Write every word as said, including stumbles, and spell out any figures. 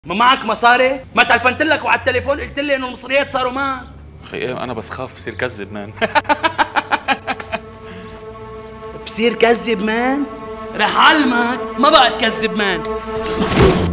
ما معك مصاري؟ ما تلفنت لك وعلى التليفون قلت لي انه المصريات صاروا معك. اخي ايه، انا بس خاف بصير كذب مان. بصير كذب مان؟ رح علمك ما بقى تكذب مان.